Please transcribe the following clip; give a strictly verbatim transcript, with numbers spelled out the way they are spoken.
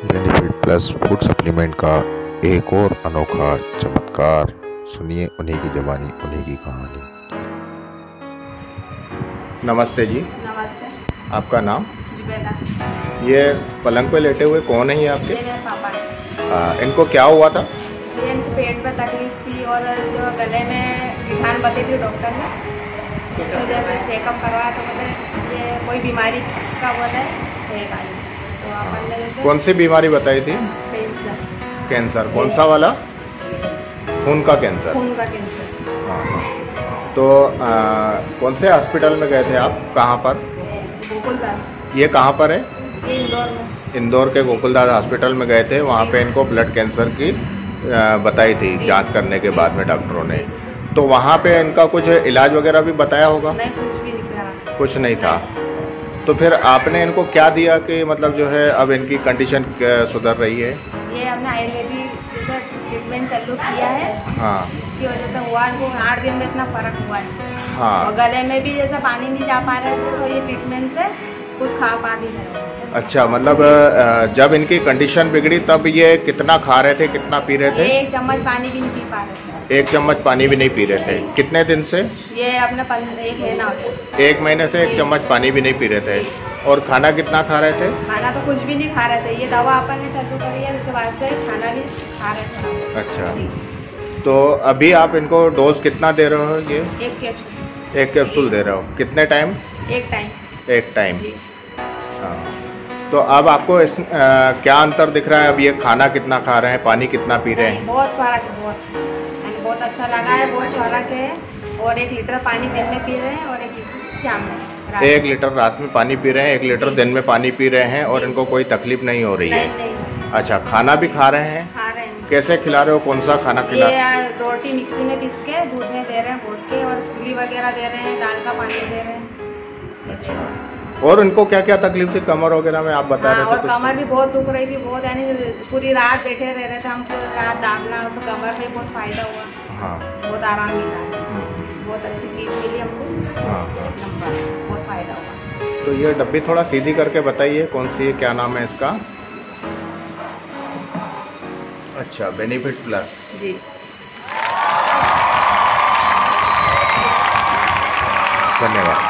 Benefit plus food supplement का एक और अनोखा चमत्कार। सुनिए उन्हीं की ज़बानी, उन्हीं की कहानी। नमस्ते जी। नमस्ते। आपका नाम? जुबेदा। ये पलंग पे लेटे हुए कौन है ये आपके? ये मेरे पापा है। आ, इनको क्या हुआ था? ये इनको पेट में तकलीफ थी और जो गले में गिठान बताई थी डॉक्टर ने, तो जैसे चेकअप करवाया तो बोले ये कोई बीमारी का बोले एक आई। तो अपन ने जैसे कौन सी बीमारी बताई थी? कैंसर। कैंसर? कौन सा वाला? खून का कैंसर? खून का कैंसर। हाँ हाँ। तो आ, कौन से हॉस्पिटल में गए थे आप? कहाँ पर? गोकुलदास। ये कहाँ पर है? ये इंदौर में। इंदौर के गोकुलदास हॉस्पिटल में गए थे। वहाँ पे इनको ब्लड कैंसर की आ, बताई थी जांच करने के बाद में डॉक्टरों ने। तो वहाँ पे इनका कुछ इलाज वगैरह भी बताया होगा? नहीं, कुछ भी नहीं करा। कुछ नहीं था। तो फिर आपने इनको क्या दिया कि मतलब जो है अब इनकी कंडीशन सुधर रही है? ये हमने आयुर्वेदिक जैसे ट्रीटमेंट चालू किया है। हाँ। इसकी वजह से हुआ इनको आठ दिन में इतना फर्क हुआ है। हाँ। और गले में भी जैसा पानी नहीं जा पा रहे थे तो ये ट्रीटमेंट से कुछ खा पा नहीं रहे। अच्छा, मतलब जब इनकी कंडीशन बिगड़ी तब ये कितना खा रहे थे, कितना पी रहे थे? एक चम्मच पानी भी नहीं पी पा रहे थे। एक चम्मच पानी भी नहीं पी रहे थे। कितने दिन से? ये अपने पन- एक महीना होता। एक महीने से एक चम्मच पानी भी नहीं पी रहे थे। और खाना कितना खा रहे थे? खाना तो कुछ भी नहीं खा रहे थे। ये दवा अपन ने चालू करी है उसके बाद से खाना भी खा रहे थे। अच्छा, तो अभी आप इनको डोज कितना दे रहे हो? ये एक कैप्सूल। एक कैप्सूल दे रहे हो। कितने टाइम? एक टाइम। एक टाइम। हाँ। तो अब आपको इस आ, क्या अंतर दिख रहा है? अब ये खाना कितना खा रहे हैं, पानी कितना पी रहे हैं? बहुत फर्क है, बहुत यानी बहुत अच्छा लगा है, बहुत फर्क है। और एक लीटर पानी दिन में पी रहे हैं और एक लीटर शाम में। एक लीटर रात में पानी पी रहे हैं, एक लीटर दिन में पानी पी रहे हैं और इनको कोई तकलीफ नहीं हो रही है? नहीं, नहीं। अच्छा, खाना भी खा रहे हैं? खा रहे हैं। कैसे खिला रहे हो? कौन सा खाना खिला? ये रोटी मिक्सी में पीस के दूध में दे रहे हैं घोट के, और पूरी वगैरह दे रहे हैं, दाल का पानी दे रहे हैं। और उनको क्या क्या तकलीफ थी कमर वगैरह में आप बता हाँ, रहे थे? और कमर भी बहुत दुख रही थी, बहुत यानी पूरी रात बैठे रह रहे थे हम, पूरी रात दाबना, तो कमर में बहुत फायदा हुआ। हाँ। बहुत आराम मिला है, बहुत अच्छी चीज़ मिली हमको। हाँ। एक नंबर, बहुत फायदा हुआ। तो ये डब्बी थोड़ा सीधी करके बताइए कौन सी है, क्या नाम है इसका? अच्छा, बेनिफिट प्लस। जी। धन्यवाद।